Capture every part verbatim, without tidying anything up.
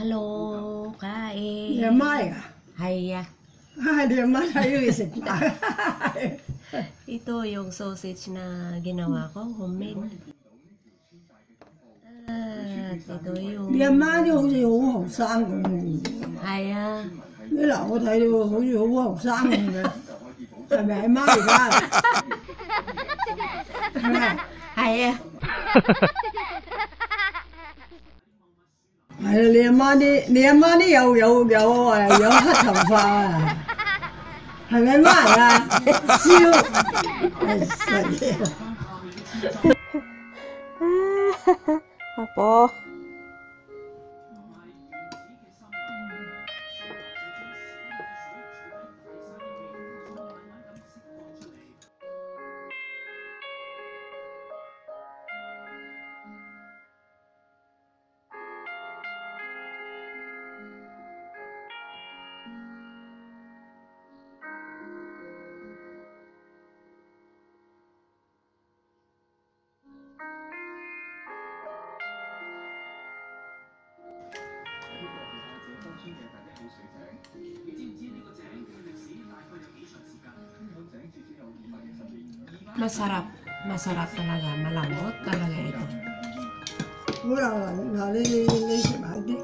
Hello, kain. Ni阿媽嚟㗎？ 係啊， 啊，你阿媽睇佢食飯。 ito yung sausage na ginawa ko, homemade. At ito yung... 你阿媽啲好似好後生咁嘅。 係啊。 你嗱，我睇到好似好後生咁嘅，係咪阿媽嚟㗎？係咪？ 係啊。 係啊，你阿媽啲，你阿媽啲有有有誒有黑頭髮啊，係咪阿媽嚟啊？燒，係實嘢。 阿婆。Masarap, masarap talaga, malambot talaga ito. 好啦，嗱你你你食埋啲。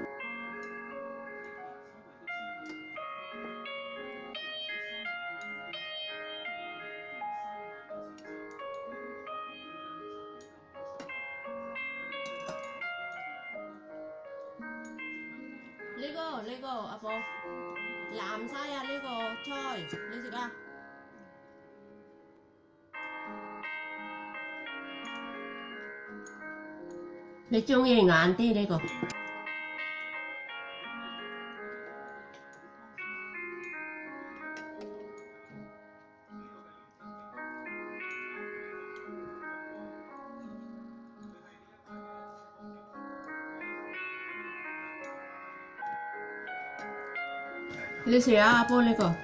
呢個呢個阿婆，藍晒啊！呢個菜你食啊？你中意硬啲呢個？你試下阿婆呢個？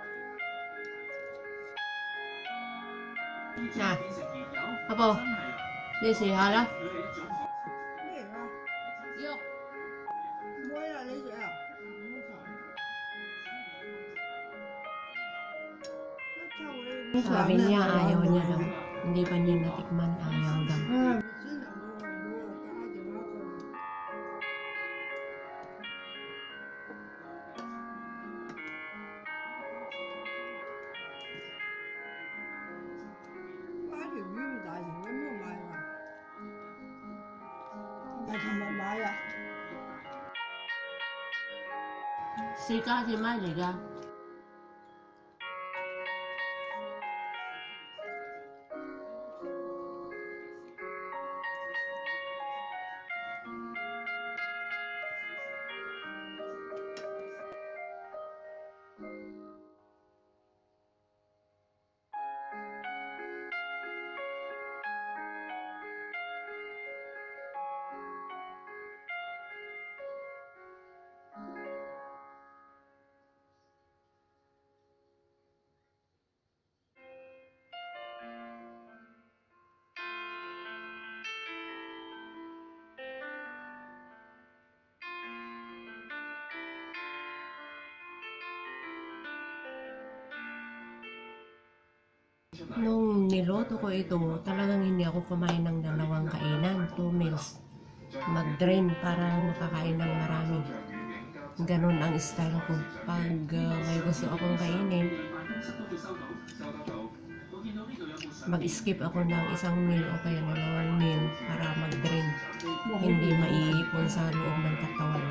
嗱，阿婆，你試下啦。Sabi niya ayaw niya daw. Hindi pa niya natikman, ayaw daw. Sika si Mai嚟㗎。Nung niloto ko ito, talagang hindi ako kumain ng dalawang kainan, two meals. Mag-drain para makakain ng marami. Ganon ang style ko. Pag uh, may gusto akong kainin, mag-skip ako ng isang meal o kaya dalawang meal para mag-drain. Hindi maiipon sa loob ng katawan.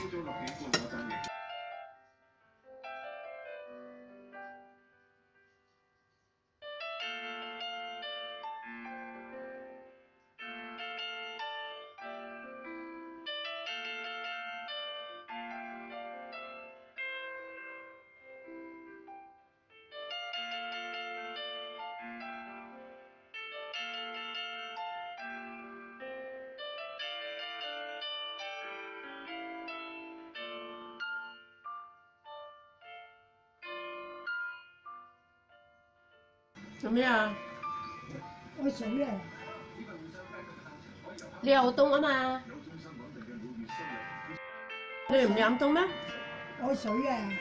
Làm gì à? Ôi trời ơi. Liều tung á mà. 你唔飲到咩？ 有水啊！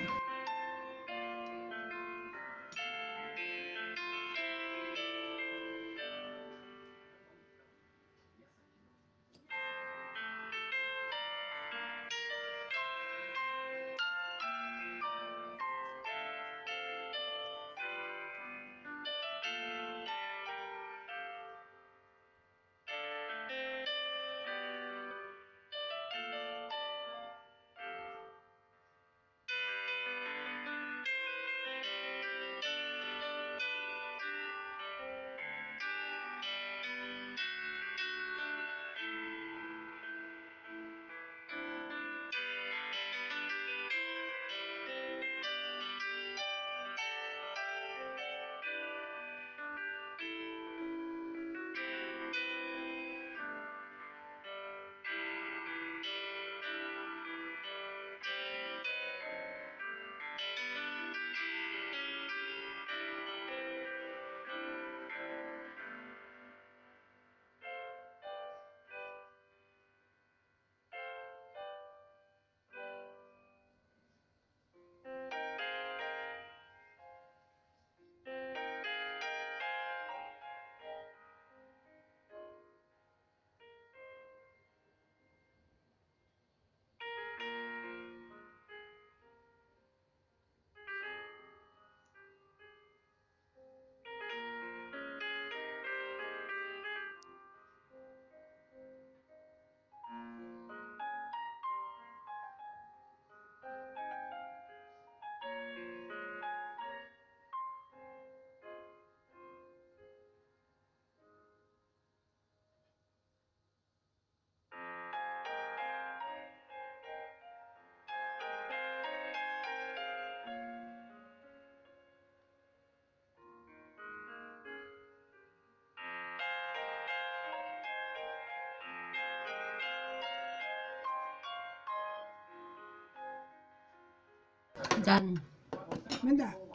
Done. Manda.